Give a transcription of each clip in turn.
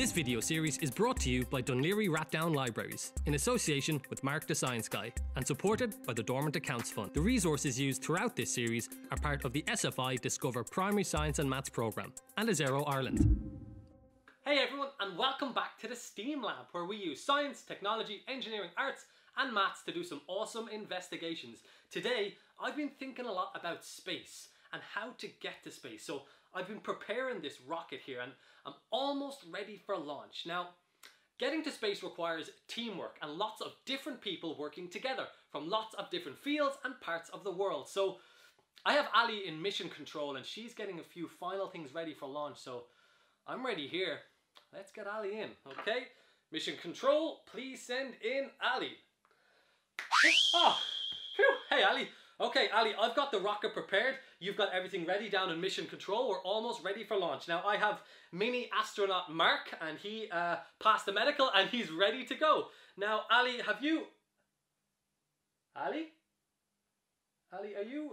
This video series is brought to you by Laoghaire-Rathdown Libraries, in association with Mark the Science Guy, and supported by the Dormant Accounts Fund. The resources used throughout this series are part of the SFI Discover Primary Science and Maths programme and Azero Ireland. Hey everyone, and welcome back to the STEAM Lab, where we use science, technology, engineering, arts and maths to do some awesome investigations. Today, I've been thinking a lot about space and how to get to space. So I've been preparing this rocket here and I'm almost ready for launch. Now, getting to space requires teamwork and lots of different people working together from lots of different fields and parts of the world. So I have Ali in mission control and she's getting a few final things ready for launch. So I'm ready here. Let's get Ali in, okay? Mission control, please send in Ali. Oh, phew. Hey Ali. Okay, Ali, I've got the rocket prepared. You've got everything ready down in mission control. We're almost ready for launch. Now, I have mini astronaut Mark, and he passed the medical, and he's ready to go. Now, Ali, have you... Ali? Ali, are you...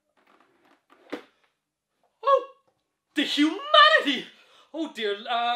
Oh! The humanity! Oh, dear.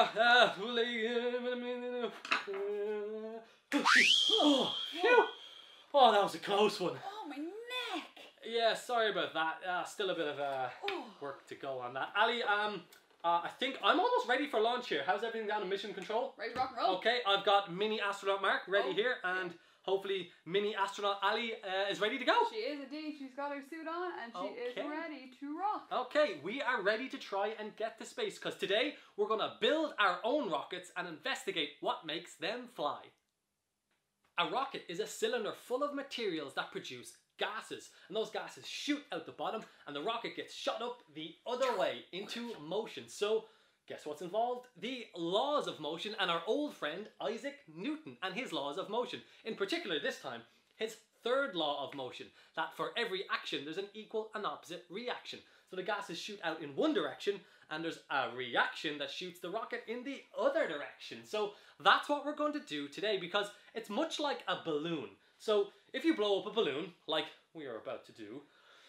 Oh, phew. Oh, that was a close one. Oh, my neck! Yeah, sorry about that. Still a bit of work to go on that. Ali, I think I'm almost ready for launch here. How's everything down in mission control? Ready to rock and roll. Okay, I've got mini astronaut Mark ready here, and hopefully mini astronaut Ali is ready to go. She is indeed. She's got her suit on and she is ready to rock. Okay, we are ready to try and get to space because today we're going to build our own rockets and investigate what makes them fly. A rocket is a cylinder full of materials that produce gases, and those gases shoot out the bottom and the rocket gets shot up the other way into motion. So guess what's involved? The laws of motion and our old friend Isaac Newton and his laws of motion. In particular this time, his third law of motion, that for every action there's an equal and opposite reaction. So the gases shoot out in one direction and there's a reaction that shoots the rocket in the other direction. So that's what we're going to do today because it's much like a balloon. So if you blow up a balloon, like we are about to do,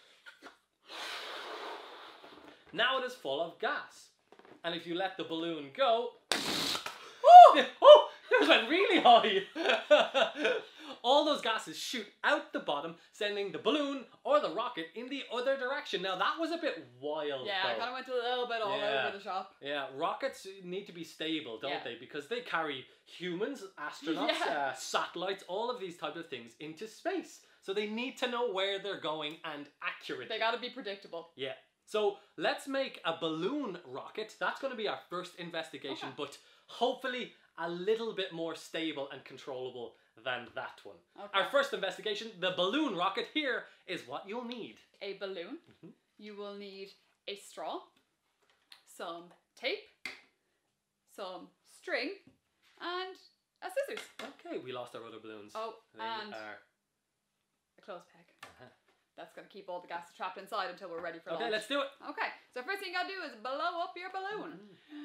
now it is full of gas. And if you let the balloon go, oh, it went really high. All those gases shoot out the bottom, sending the balloon or the rocket in the other direction. Now that was a bit wild. Yeah, I kind of went a little bit all over the shop. Yeah, rockets need to be stable, don't they? Because they carry humans, astronauts, satellites, all of these type of things into space. So they need to know where they're going and accurately. They got to be predictable. Yeah. So let's make a balloon rocket. That's going to be our first investigation, but hopefully a little bit more stable and controllable than that one. Our first investigation, the balloon rocket, here is what you'll need. A balloon. You will need a straw, some tape, some string, and a scissors. Okay, we lost our other balloons. Oh, and a clothes peg. That's going to keep all the gas trapped inside until we're ready for launch. Okay, let's do it. Okay, so first thing you got to do is blow up your balloon.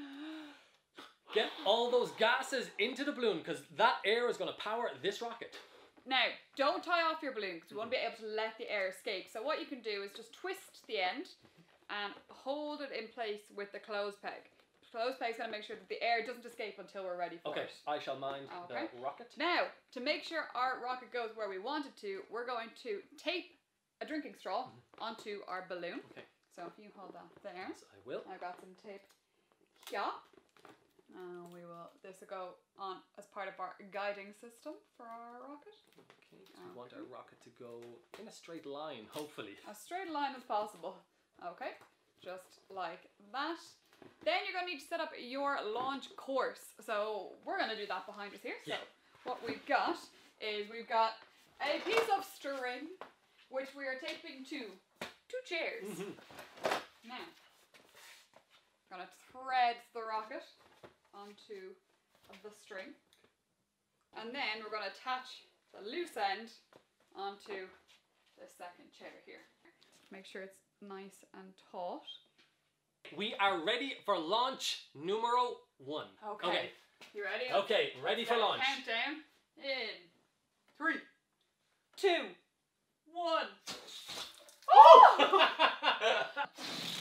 Get all those gases into the balloon because that air is going to power this rocket. Now, don't tie off your balloon because we won't be able to let the air escape. So what you can do is just twist the end and hold it in place with the clothes peg. The clothes peg is going to make sure that the air doesn't escape until we're ready for it. I shall mind the rocket. Now, to make sure our rocket goes where we want it to, we're going to tape a drinking straw onto our balloon. Okay. So if you hold that there. Yes, I will. I've got some tape here. This will go on as part of our guiding system for our rocket. Okay, so we want our rocket to go in a straight line, hopefully. As straight a line as possible. Okay, just like that. Then you're going to need to set up your launch course. So we're going to do that behind us here. So what we've got is we've got a piece of string which we are taping to two chairs. Now, we're going to thread the rocket onto the string, and then we're going to attach the loose end onto the second chair here. Make sure it's nice and taut. We are ready for launch numero 1. Okay. You ready? Okay, ready for launch. Countdown in 3, 2, 1. Oh!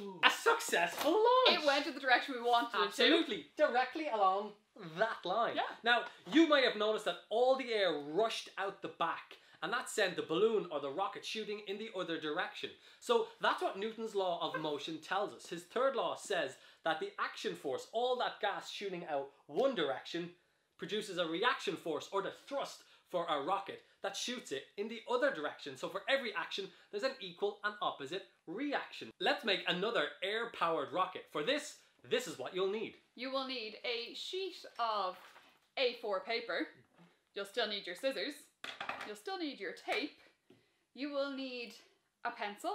A successful launch. It went in the direction we wanted it to. Absolutely. Directly along that line. Yeah. Now, you may have noticed that all the air rushed out the back, and that sent the balloon or the rocket shooting in the other direction. So that's what Newton's law of motion tells us. His third law says that the action force, all that gas shooting out one direction, produces a reaction force, or the thrust, for a rocket that shoots it in the other direction. So for every action, there's an equal and opposite reaction. Let's make another air-powered rocket. For this is what you'll need. You will need a sheet of A4 paper. You'll still need your scissors. You'll still need your tape. You will need a pencil,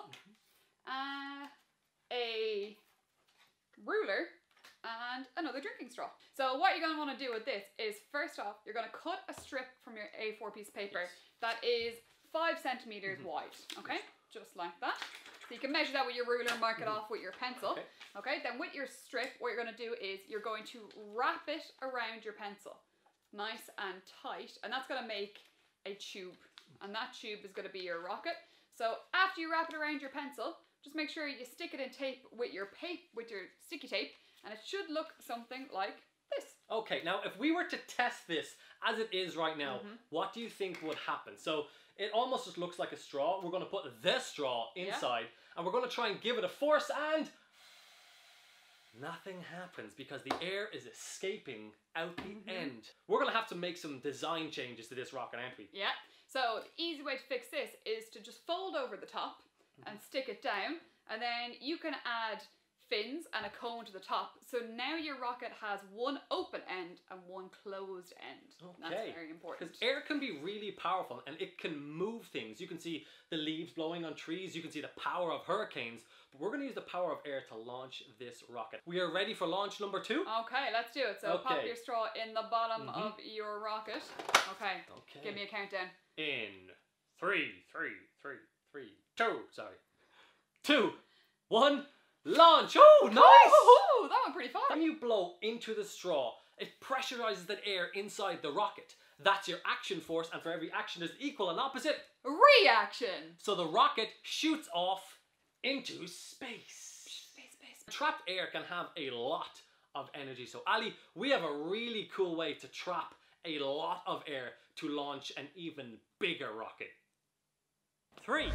a ruler, and another drinking straw. So what you're going to want to do with this is, first off, you're going to cut a strip from your A4 piece of paper that is 5 centimeters wide, okay? Just like that. So you can measure that with your ruler, mark it off with your pencil. Okay, then with your strip, what you're going to do is you're going to wrap it around your pencil. Nice and tight, and that's going to make a tube. And that tube is going to be your rocket. So after you wrap it around your pencil, just make sure you stick it in tape with your sticky tape, and it should look something like this. Okay, now if we were to test this as it is right now, what do you think would happen? So it almost just looks like a straw. We're going to put the straw inside, and we're going to try and give it a force, and nothing happens because the air is escaping out the end. We're going to have to make some design changes to this rocket, aren't we? Yeah. So the easy way to fix this is to just fold over the top and stick it down, and then you can add fins and a cone to the top. So now your rocket has one open end and one closed end. Okay. That's very important. Because air can be really powerful and it can move things. You can see the leaves blowing on trees. You can see the power of hurricanes. But we're going to use the power of air to launch this rocket. We are ready for launch number 2. Okay, let's do it. So pop your straw in the bottom of your rocket. Okay. Give me a countdown. In 3, 2, sorry. 2, 1. Launch! Oh, nice! Oh, that went pretty far. Then you blow into the straw. It pressurizes the air inside the rocket. That's your action force, and for every action there's equal and opposite reaction. So the rocket shoots off into space. Trapped air can have a lot of energy. So Ali, we have a really cool way to trap a lot of air to launch an even bigger rocket. 3, 2,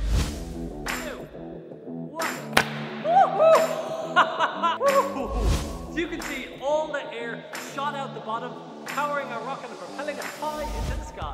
1. So you can see all the air shot out the bottom, powering our rocket and propelling it high into the sky.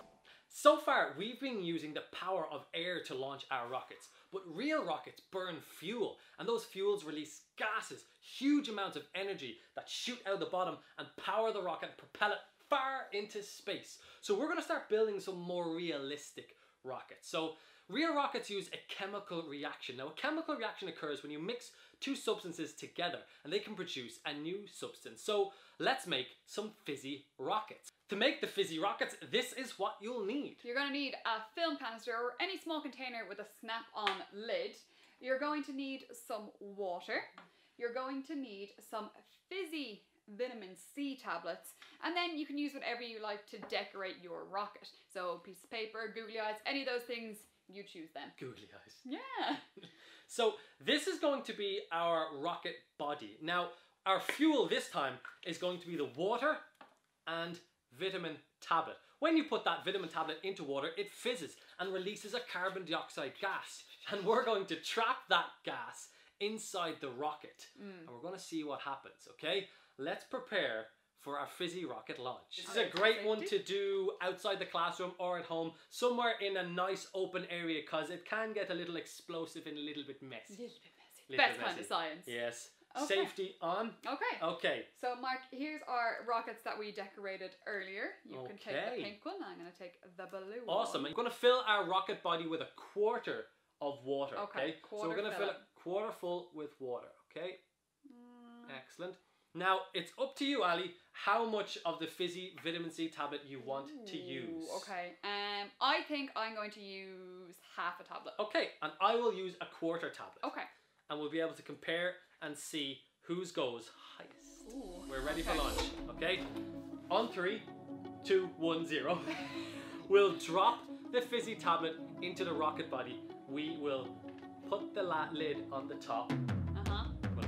So far, we've been using the power of air to launch our rockets, but real rockets burn fuel, and those fuels release gases, huge amounts of energy that shoot out the bottom and power the rocket and propel it far into space. So we're going to start building some more realistic rockets. So real rockets use a chemical reaction. Now, a chemical reaction occurs when you mix two substances together and they can produce a new substance. So let's make some fizzy rockets. To make the fizzy rockets, this is what you'll need. You're going to need a film canister or any small container with a snap-on lid. You're going to need some water. You're going to need some fizzy vitamin C tablets, and then you can use whatever you like to decorate your rocket. So piece of paper, googly eyes, any of those things, you choose them. Googly eyes. Yeah. So this is going to be our rocket body. Now our fuel this time is going to be the water and vitamin tablet. When you put that vitamin tablet into water, it fizzes and releases a carbon dioxide gas, and we're going to trap that gas inside the rocket, and we're going to see what happens. Okay, let's prepare for our fizzy rocket launch. This is a great one to do outside the classroom or at home, somewhere in a nice open area, because it can get a little explosive and a little bit messy. Best kind of science. Yes. Okay. Safety on. Okay. Okay. So Mark, here's our rockets that we decorated earlier. You can take the pink one. I'm going to take the blue one. Awesome. I'm going to fill our rocket body with 1/4 of water. Okay. So we're going to fill it 1/4 full with water. Okay. Excellent. Now it's up to you, Ali, how much of the fizzy vitamin C tablet you want to use. Okay. I think I'm going to use half a tablet. Okay. And I will use 1/4 tablet. Okay. And we'll be able to compare and see whose goes highest. Ooh, we're ready for launch. Okay. On 3, 2, 1, 0. We'll drop the fizzy tablet into the rocket body. We will put the lid on the top.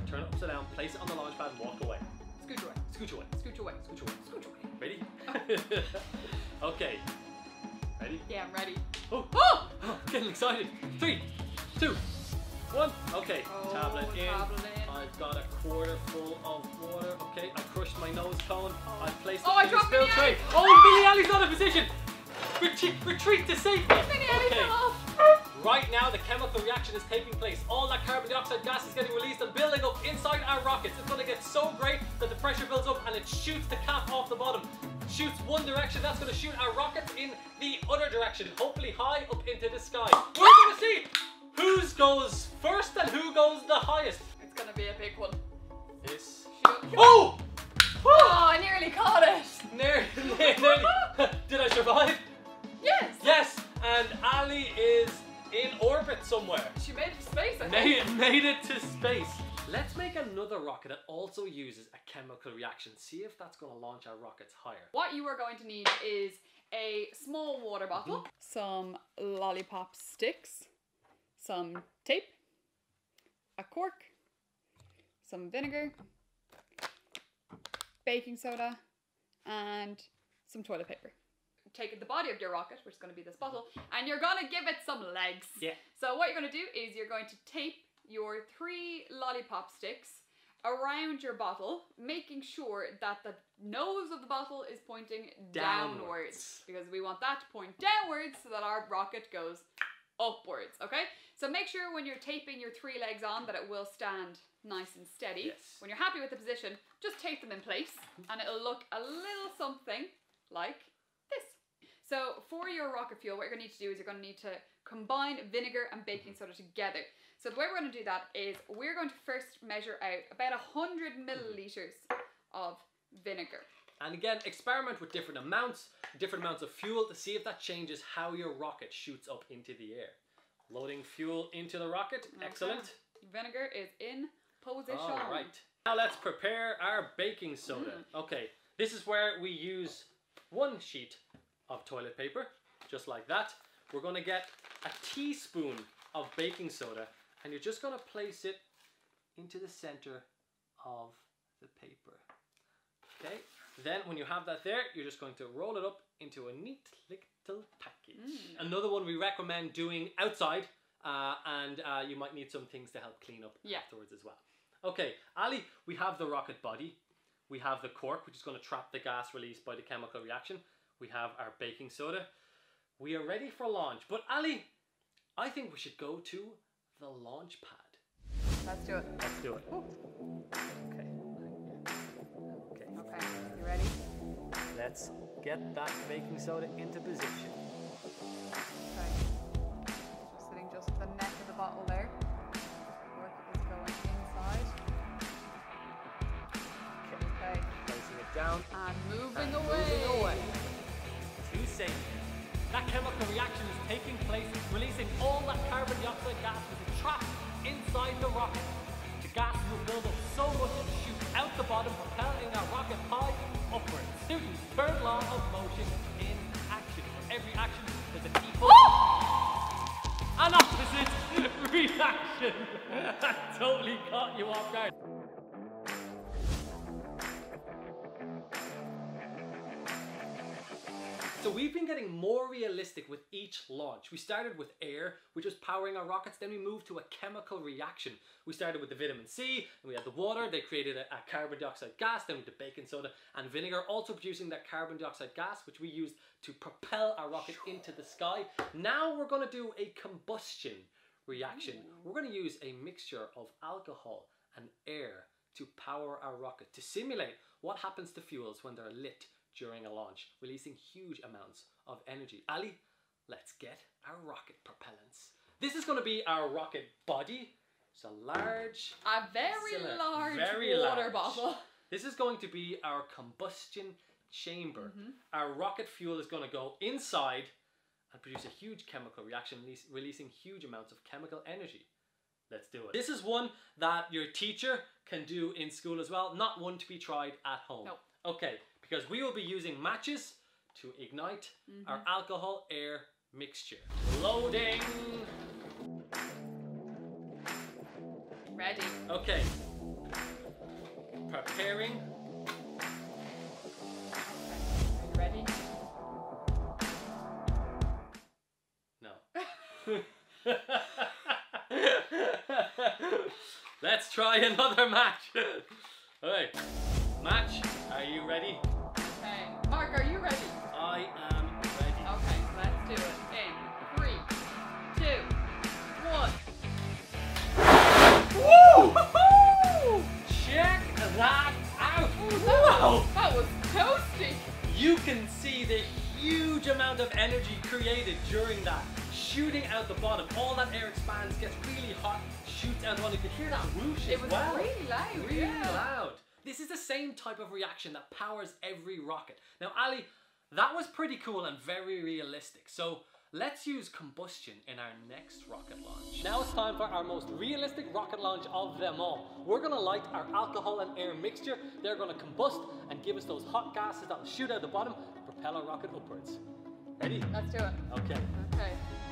turn it upside down, place it on the launch pad and walk away. Scooch away. Scooch away. Scooch away. Scooch away. Scooch away. Ready? Okay. Ready? Yeah, I'm ready. Oh! Oh! Oh, getting excited. 3, 2, 1. Okay, Oh, tablet in. tablet in. I've got a quarter full of water. Okay, I crushed my nose cone. I've placed it Oh, I in the dropped spill Mini tray. Ali. Oh, Mini Ali's not in position. Retreat to safety. Mini Ali fell off. Right now, the chemical reaction is taking place. All that carbon dioxide gas is getting released and building up inside our rockets. It's going to get so great that the pressure builds up and it shoots the cap off the bottom. Shoots one direction, that's going to shoot our rockets in the other direction, hopefully high up into the sky. We're going to see who goes first and who goes the highest. It's going to be a big one. This. Shoot. Oh! Oh, I nearly caught it. Nearly. Did I survive? Yes. Yes, and Ali is in orbit somewhere. She made it to space, I think. Made it to space. Let's make another rocket that also uses a chemical reaction. See if that's going to launch our rockets higher. What you are going to need is a small water bottle, some lollipop sticks, some tape, a cork, some vinegar, baking soda, and some toilet paper. Take the body of your rocket, which is going to be this bottle, and you're going to give it some legs. Yeah. So what you're going to do is you're going to tape your 3 lollipop sticks around your bottle, making sure that the nose of the bottle is pointing downwards, because we want that to point downwards so that our rocket goes upwards, okay? So make sure when you're taping your 3 legs on that it will stand nice and steady. Yes. When you're happy with the position, just tape them in place and it'll look a little something like this. So for your rocket fuel, what you're going to need to do is you're going to need to combine vinegar and baking soda together. So the way we're going to do that is we're going to first measure out about 100 milliliters of vinegar. And again, experiment with different amounts of fuel to see if that changes how your rocket shoots up into the air. Loading fuel into the rocket. Okay. Excellent. Vinegar is in position. All right. Now let's prepare our baking soda. Okay, this is where we use 1 sheet of toilet paper, just like that. We're going to get a teaspoon of baking soda and you're just going to place it into the center of the paper. Okay, then when you have that there, you're just going to roll it up into a neat little package. Another one we recommend doing outside, and you might need some things to help clean up afterwards as well. Okay, Ali, we have the rocket body. We have the cork, which is going to trap the gas released by the chemical reaction. We have our baking soda. We are ready for launch. But Ali, I think we should go to the launch pad. Let's do it. Let's do it. Okay. Okay, you ready? Let's get that baking soda into position. Okay. Just sitting just at the neck of the bottle there. Cork is going inside. Okay. Placing it down. And moving away. To safety. That chemical reaction is taking place, releasing all that carbon dioxide gas which is trapped inside the rocket. The gas will build up so much and shoot out the bottom, propelling our rocket high upwards. Newton's third law of motion in action. For every action, there's an equal and opposite reaction. That totally caught you off guard. So we've been getting more realistic with each launch. We started with air, which was powering our rockets, then we moved to a chemical reaction. We started with the vitamin C, and we had the water, they created a carbon dioxide gas, then with the baking soda and vinegar, also producing that carbon dioxide gas, which we used to propel our rocket into the sky. Now we're going to do a combustion reaction. We're going to use a mixture of alcohol and air to power our rocket, to simulate what happens to fuels when they're lit during a launch, releasing huge amounts of energy. Ali, let's get our rocket propellants. This is going to be our rocket body. It's a large, very large water bottle. This is going to be our combustion chamber. Our rocket fuel is going to go inside and produce a huge chemical reaction, releasing huge amounts of chemical energy. Let's do it. This is one that your teacher can do in school as well, not one to be tried at home. Nope. Okay, because we will be using matches to ignite our alcohol-air mixture. Loading. Ready. Okay, preparing. Are you ready? No. Let's try another match. Alright, match, are you ready? Okay. Mark, are you ready? I am ready. Okay, let's do it. In 3, 2, 1. Woo! Check that out! Wow! That was toasty! You can see the huge amount of energy created during that. Shooting out the bottom, all that air expands, gets really hot, shoots out the bottom. You can hear that whoosh as well. It was really loud. Really yeah. loud. This is the same type of reaction that powers every rocket. Now, Ali, that was pretty cool and very realistic. So let's use combustion in our next rocket launch. Now it's time for our most realistic rocket launch of them all. We're gonna light our alcohol and air mixture. They're gonna combust and give us those hot gases that will shoot out the bottom and propel our rocket upwards. Ready? Let's do it. Okay. Okay.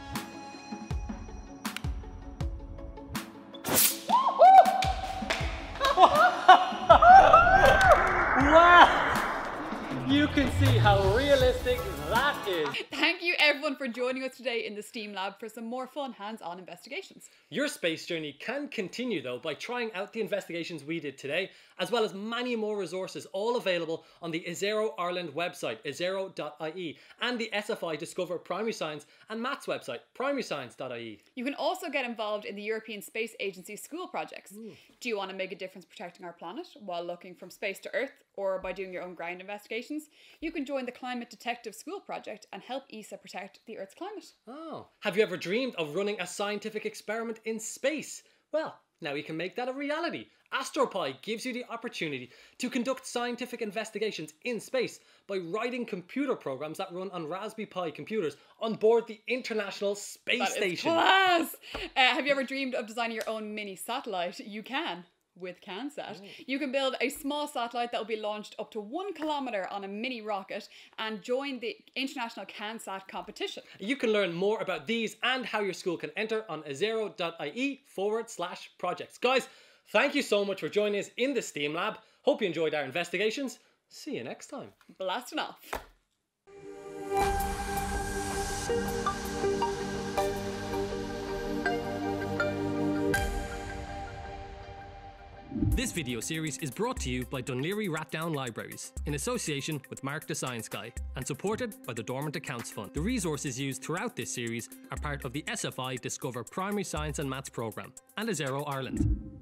Wow! You can see how realistic that is. Thank you everyone for joining us today in the STEAM Lab for some more fun hands-on investigations. Your space journey can continue though by trying out the investigations we did today, as well as many more resources, all available on the Isero Ireland website, isero.ie, and the SFI Discover Primary Science and Maths website, primaryscience.ie. You can also get involved in the European Space Agency school projects. Do you want to make a difference protecting our planet while looking from space to Earth, or by doing your own ground investigations? You can join the Climate Detective School Project and help ESA protect the Earth's climate. Oh, have you ever dreamed of running a scientific experiment in space? Well, now you can make that a reality. AstroPi gives you the opportunity to conduct scientific investigations in space by writing computer programs that run on Raspberry Pi computers on board the International Space Station. Class! Have you ever dreamed of designing your own mini satellite? You can. With CanSat. You can build a small satellite that will be launched up to 1 kilometre on a mini rocket and join the international CanSat competition. You can learn more about these and how your school can enter on isero.ie/projects. Guys, thank you so much for joining us in the STEAM Lab. Hope you enjoyed our investigations. See you next time. Blasting off. This video series is brought to you by Laoghaire-Rathdown Libraries in association with Mark the Science Guy and supported by the Dormant Accounts Fund. The resources used throughout this series are part of the SFI Discover Primary Science and Maths programme and Isero Ireland.